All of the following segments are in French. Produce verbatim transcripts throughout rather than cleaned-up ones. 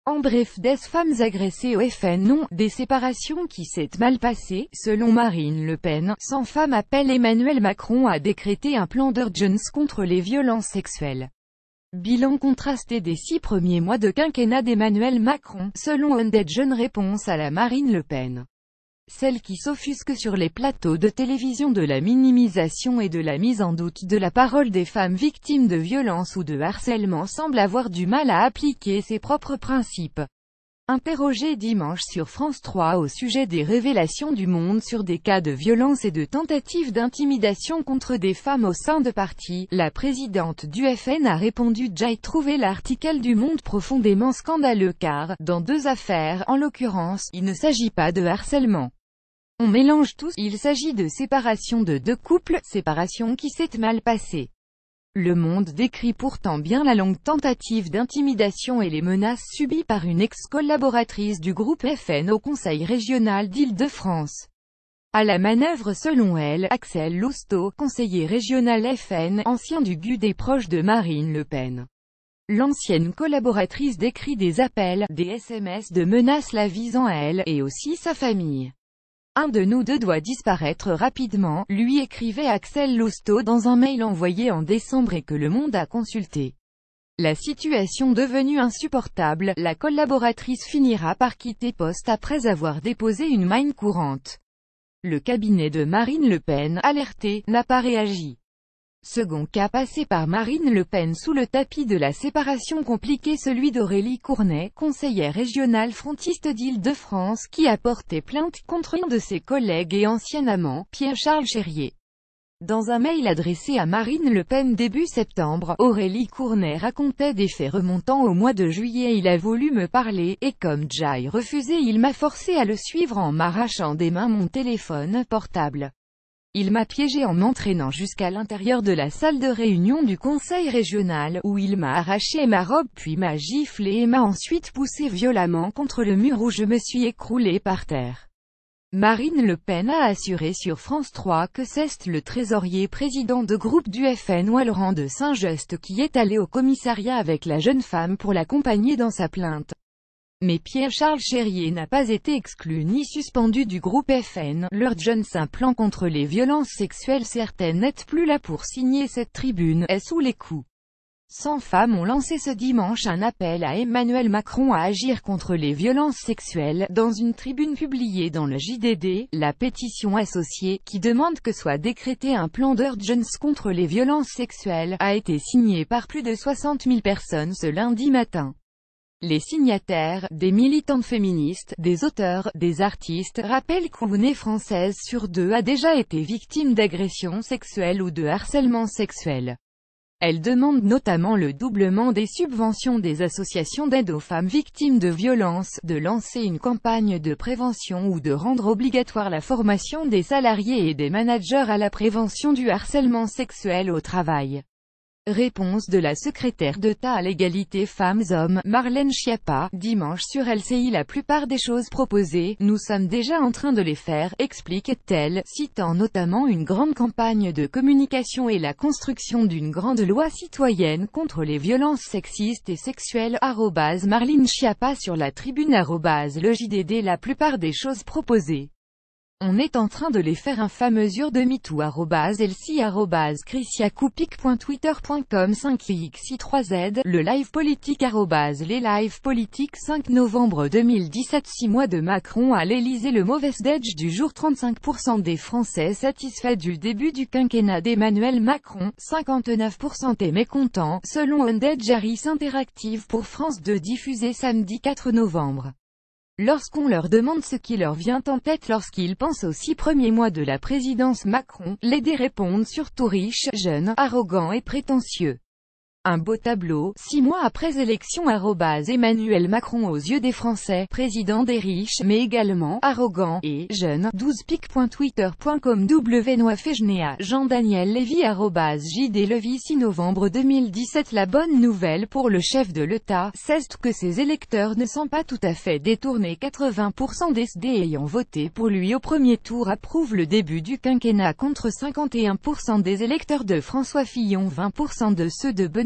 En bref, des femmes agressées au F N. Non, des séparations qui s'est mal passées, selon Marine Le Pen. cent femmes appellent Emmanuel Macron à décréter un plan d'urgence contre les violences sexuelles. Bilan contrasté des six premiers mois de quinquennat d'Emmanuel Macron, selon Undead Jeune réponse à la Marine Le Pen. Celle qui s'offusque sur les plateaux de télévision de la minimisation et de la mise en doute de la parole des femmes victimes de violences ou de harcèlement semble avoir du mal à appliquer ses propres principes. Interrogée dimanche sur France trois au sujet des révélations du Monde sur des cas de violence et de tentatives d'intimidation contre des femmes au sein de partis, la présidente du F N a répondu: j'ai trouvé l'article du Monde profondément scandaleux car, dans deux affaires, en l'occurrence, il ne s'agit pas de harcèlement. On mélange tous, il s'agit de séparation de deux couples, séparation qui s'est mal passée. Le Monde décrit pourtant bien la longue tentative d'intimidation et les menaces subies par une ex-collaboratrice du groupe F N au Conseil régional d'Île-de-France. À la manœuvre selon elle, Axel Lousteau, conseiller régional F N, ancien du G U D et proche de Marine Le Pen. L'ancienne collaboratrice décrit des appels, des S M S de menaces la visant à elle, et aussi sa famille. Un de nous deux doit disparaître rapidement, lui écrivait Axel Lousteau dans un mail envoyé en décembre et que Le Monde a consulté. La situation devenue insupportable, la collaboratrice finira par quitter poste après avoir déposé une main courante. Le cabinet de Marine Le Pen, alerté, n'a pas réagi. Second cas passé par Marine Le Pen sous le tapis de la séparation compliquée, celui d'Aurélie Cournet, conseillère régionale frontiste d'Île-de-France, qui a porté plainte contre un de ses collègues et ancien amant, Pierre-Charles Chérier. Dans un mail adressé à Marine Le Pen début septembre, Aurélie Cournet racontait des faits remontant au mois de juillet. Il a voulu me parler, et comme j'ai refusé, il m'a forcé à le suivre en m'arrachant des mains mon téléphone portable. Il m'a piégé en m'entraînant jusqu'à l'intérieur de la salle de réunion du conseil régional, où il m'a arraché ma robe puis m'a giflé et m'a ensuite poussé violemment contre le mur où je me suis écroulé par terre. Marine Le Pen a assuré sur France trois que c'est le trésorier président de groupe du F N Laurent de Saint-Just qui est allé au commissariat avec la jeune femme pour l'accompagner dans sa plainte. Mais Pierre-Charles Chérier n'a pas été exclu ni suspendu du groupe F N. L'urgence, un plan contre les violences sexuelles. Certaines n'êtes plus là pour signer cette tribune, est sous les coups. cent femmes ont lancé ce dimanche un appel à Emmanuel Macron à agir contre les violences sexuelles, dans une tribune publiée dans le J D D, la pétition associée, qui demande que soit décrété un plan d'urgence contre les violences sexuelles, a été signée par plus de soixante mille personnes ce lundi matin. Les signataires, des militantes féministes, des auteurs, des artistes, rappellent qu'une française sur deux a déjà été victime d'agressions sexuelles ou de harcèlement sexuel. Elles demandent notamment le doublement des subventions des associations d'aide aux femmes victimes de violences, de lancer une campagne de prévention ou de rendre obligatoire la formation des salariés et des managers à la prévention du harcèlement sexuel au travail. Réponse de la secrétaire d'État à l'égalité femmes-hommes, Marlène Schiappa, dimanche sur L C I. La plupart des choses proposées, nous sommes déjà en train de les faire, explique-t-elle, citant notamment une grande campagne de communication et la construction d'une grande loi citoyenne contre les violences sexistes et sexuelles. Arrobase Marlène Schiappa sur la tribune. Arrobase le J D D. La plupart des choses proposées, on est en train de les faire. Un fameux mesure de MeToo. Arrobase Elsie. Arrobase christiacoupik.twitter point com. cinq x i trois z. Le live politique. Arrobase les lives politiques. cinq novembre deux mille dix-sept. six mois de Macron à l'Élysée. Le mauvais edge du jour. trente-cinq pour cent des Français satisfaits du début du quinquennat d'Emmanuel Macron, cinquante-neuf pour cent est mécontent, selon Undead Harris Interactive pour France deux, diffusé samedi quatre novembre. Lorsqu'on leur demande ce qui leur vient en tête lorsqu'ils pensent aux six premiers mois de la présidence Macron, les dés répondent surtout riches, jeunes, arrogants et prétentieux. Un beau tableau, six mois après élection. Arrobase Emmanuel Macron aux yeux des Français, président des riches, mais également arrogant et jeune. douze pic point twitter point com. W. Noifejnea, Jean-Daniel Lévy. Arrobase J D Lévy. six novembre deux mille dix-sept. La bonne nouvelle pour le chef de l'État, c'est que ses électeurs ne sont pas tout à fait détournés. quatre-vingts pour cent des S D ayant voté pour lui au premier tour approuvent le début du quinquennat contre cinquante et un pour cent des électeurs de François Fillon, vingt pour cent de ceux de Benoît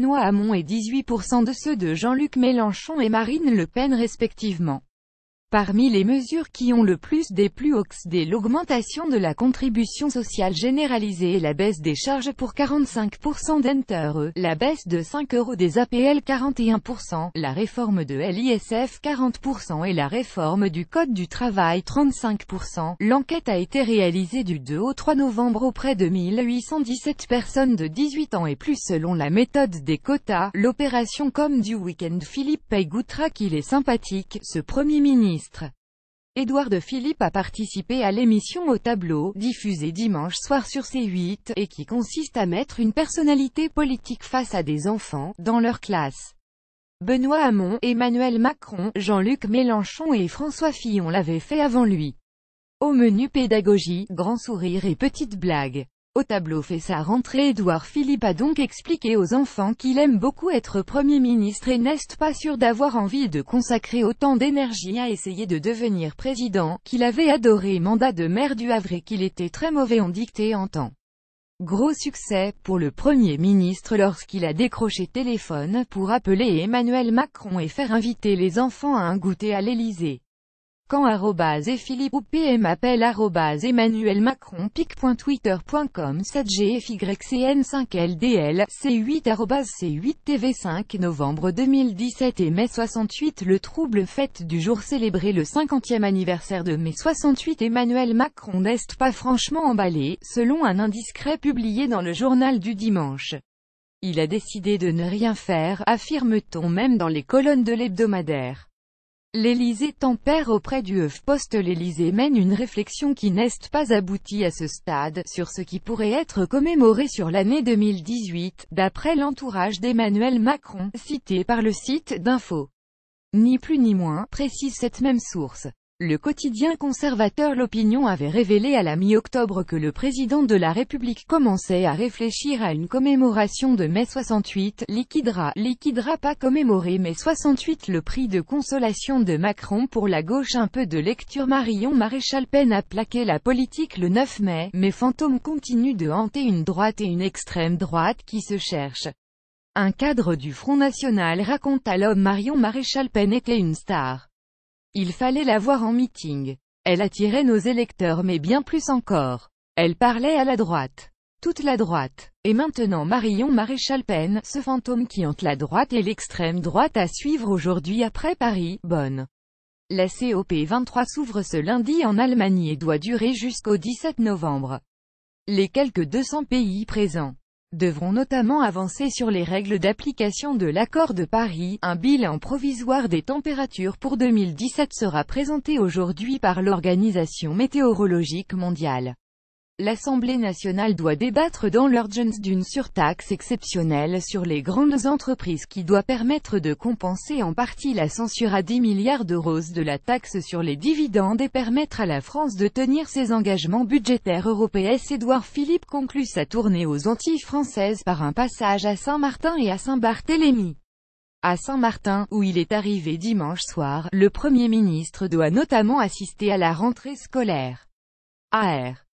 Benoît Hamon et dix-huit pour cent de ceux de Jean-Luc Mélenchon et Marine Le Pen respectivement. Parmi les mesures qui ont le plus déplu au C S D, l'augmentation de la contribution sociale généralisée et la baisse des charges pour quarante-cinq pour cent d'Enter E, la baisse de cinq euros des A P L quarante et un pour cent, la réforme de l'I S F quarante pour cent et la réforme du Code du travail trente-cinq pour cent. L'enquête a été réalisée du deux au trois novembre auprès de mille huit cent dix-sept personnes de dix-huit ans et plus selon la méthode des quotas. L'opération comme du week-end. Philippe Paye goûtera qu'il est sympathique, ce Premier ministre. Édouard de Philippe a participé à l'émission Au Tableau, diffusée dimanche soir sur C huit, et qui consiste à mettre une personnalité politique face à des enfants, dans leur classe. Benoît Hamon, Emmanuel Macron, Jean-Luc Mélenchon et François Fillon l'avaient fait avant lui. Au menu pédagogie, grand sourire et petites blagues. Au Tableau fait sa rentrée. Édouard Philippe a donc expliqué aux enfants qu'il aime beaucoup être Premier ministre et n'est pas sûr d'avoir envie de consacrer autant d'énergie à essayer de devenir président, qu'il avait adoré mandat de maire du Havre et qu'il était très mauvais en dictée en temps. Gros succès pour le Premier ministre lorsqu'il a décroché téléphone pour appeler Emmanuel Macron et faire inviter les enfants à un goûter à l'Élysée. Quand arrobase et Philippe ou P M appelle arrobase Emmanuel Macron pic point twitter point com sept G F Y C N cinq L D L C huit arrobase C huit T V cinq novembre deux mille dix-sept et mai soixante-huit. Le trouble fête du jour célébré le cinquantième anniversaire de mai soixante-huit. Emmanuel Macron n'est pas franchement emballé, selon un indiscret publié dans le journal du dimanche. Il a décidé de ne rien faire, affirme-t-on même dans les colonnes de l'hebdomadaire. L'Élysée tempère auprès du HuffPost. L'Élysée mène une réflexion qui n'est pas aboutie à ce stade, sur ce qui pourrait être commémoré sur l'année deux mille dix-huit, d'après l'entourage d'Emmanuel Macron, cité par le site d'Info. Ni plus ni moins, précise cette même source. Le quotidien conservateur L'Opinion avait révélé à la mi-octobre que le président de la République commençait à réfléchir à une commémoration de mai soixante-huit, liquidera, liquidera pas commémorer mai soixante-huit. Le prix de consolation de Macron pour la gauche. Un peu de lecture. Marion Maréchal peine à plaquer la politique le neuf mai, mais fantômes continuent de hanter une droite et une extrême droite qui se cherchent. Un cadre du Front National raconte à l'homme Marion Maréchal Pen était une star. Il fallait la voir en meeting. Elle attirait nos électeurs mais bien plus encore. Elle parlait à la droite. Toute la droite. Et maintenant Marion Maréchal Pen, ce fantôme qui hante la droite et l'extrême droite à suivre aujourd'hui après Paris, Bonn. La C O P vingt-trois s'ouvre ce lundi en Allemagne et doit durer jusqu'au dix-sept novembre. Les quelques deux cents pays présents devront notamment avancer sur les règles d'application de l'accord de Paris. Un bilan provisoire des températures pour deux mille dix-sept sera présenté aujourd'hui par l'Organisation météorologique mondiale. L'Assemblée nationale doit débattre dans l'urgence d'une surtaxe exceptionnelle sur les grandes entreprises qui doit permettre de compenser en partie la censure à dix milliards d'euros de la taxe sur les dividendes et permettre à la France de tenir ses engagements budgétaires européens. Édouard Philippe conclut sa tournée aux Antilles françaises par un passage à Saint-Martin et à Saint-Barthélemy. À Saint-Martin, où il est arrivé dimanche soir, le Premier ministre doit notamment assister à la rentrée scolaire. A R